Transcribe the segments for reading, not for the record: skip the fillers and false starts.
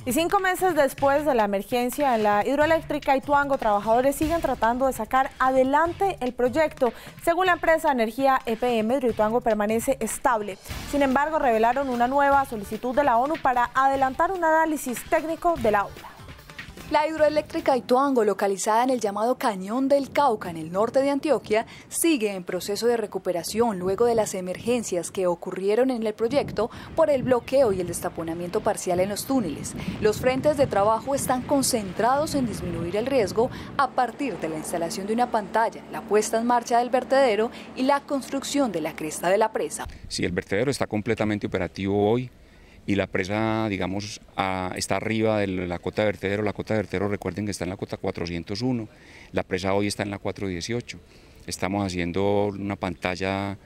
Y 5 meses después de la emergencia en la hidroeléctrica Ituango, trabajadores siguen tratando de sacar adelante el proyecto. Según la empresa Energía EPM, Hidroituango permanece estable. Sin embargo, revelaron una nueva solicitud de la ONU para adelantar un análisis técnico de la obra. La hidroeléctrica Ituango, localizada en el llamado Cañón del Cauca, en el norte de Antioquia, sigue en proceso de recuperación luego de las emergencias que ocurrieron en el proyecto por el bloqueo y el destaponamiento parcial en los túneles. Los frentes de trabajo están concentrados en disminuir el riesgo a partir de la instalación de una pantalla, la puesta en marcha del vertedero y la construcción de la cresta de la presa. Si el vertedero está completamente operativo hoy, y la presa, digamos, está arriba de la cota de vertedero. La cota de vertedero, recuerden que está en la cota 401, la presa hoy está en la 418. Estamos haciendo una pantalla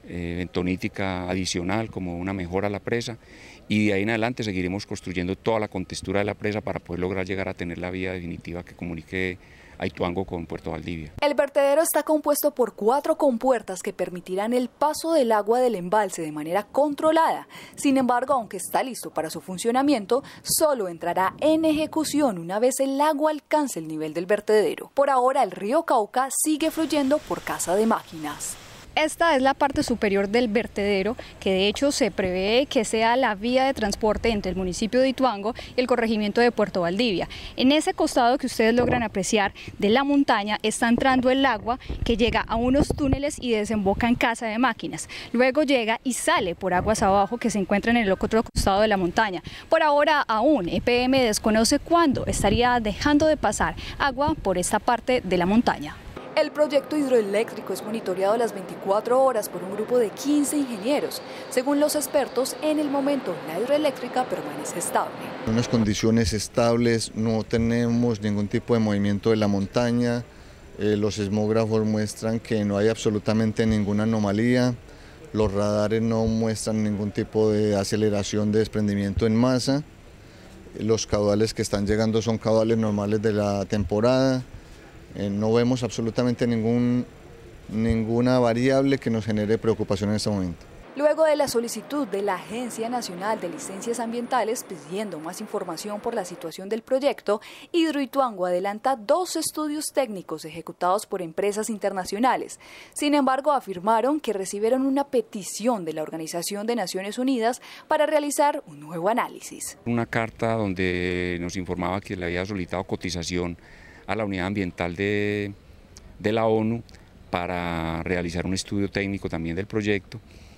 bentonítica adicional como una mejora a la presa, y de ahí en adelante seguiremos construyendo toda la contextura de la presa para poder lograr llegar a tener la vía definitiva que comunique a Ituango con Puerto Valdivia. El vertedero está compuesto por 4 compuertas que permitirán el paso del agua del embalse de manera controlada. Sin embargo, aunque está listo para su funcionamiento, solo entrará en ejecución una vez el agua alcance el nivel del vertedero. Por ahora, el río Cauca sigue fluyendo por Casa de Máquinas. Esta es la parte superior del vertedero, que de hecho se prevé que sea la vía de transporte entre el municipio de Ituango y el corregimiento de Puerto Valdivia. En ese costado que ustedes logran apreciar de la montaña está entrando el agua que llega a unos túneles y desemboca en Casa de Máquinas. Luego llega y sale por aguas abajo que se encuentran en el otro costado de la montaña. Por ahora aún EPM desconoce cuándo estaría dejando de pasar agua por esta parte de la montaña. El proyecto hidroeléctrico es monitoreado las 24 horas por un grupo de 15 ingenieros. Según los expertos, en el momento la hidroeléctrica permanece estable. En unas condiciones estables, no tenemos ningún tipo de movimiento de la montaña. Los sismógrafos muestran que no hay absolutamente ninguna anomalía. Los radares no muestran ningún tipo de aceleración de desprendimiento en masa. Los caudales que están llegando son caudales normales de la temporada. No vemos absolutamente ninguna variable que nos genere preocupación en este momento. Luego de la solicitud de la Agencia Nacional de Licencias Ambientales pidiendo más información por la situación del proyecto, Hidroituango adelanta 2 estudios técnicos ejecutados por empresas internacionales. Sin embargo, afirmaron que recibieron una petición de la Organización de Naciones Unidas para realizar un nuevo análisis. Una carta donde nos informaba que le había solicitado cotización a la unidad ambiental de la ONU para realizar un estudio técnico también del proyecto,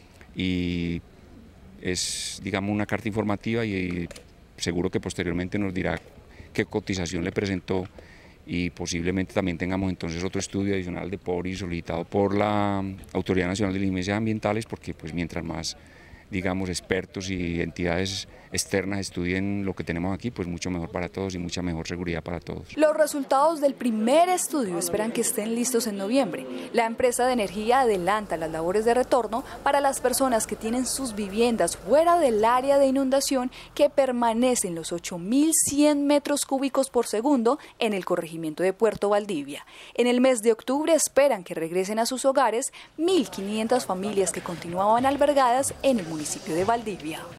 y es, digamos, una carta informativa, y seguro que posteriormente nos dirá qué cotización le presentó, y posiblemente también tengamos entonces otro estudio adicional de PORI solicitado por la Autoridad Nacional de Licencias Ambientales, porque pues mientras más, digamos, expertos y entidades externas estudien lo que tenemos aquí, pues mucho mejor para todos y mucha mejor seguridad para todos. Los resultados del primer estudio esperan que estén listos en noviembre. La empresa de energía adelanta las labores de retorno para las personas que tienen sus viviendas fuera del área de inundación, que permanecen los 8.100 metros cúbicos por segundo en el corregimiento de Puerto Valdivia. En el mes de octubre esperan que regresen a sus hogares 1.500 familias que continuaban albergadas en el municipio de Valdivia.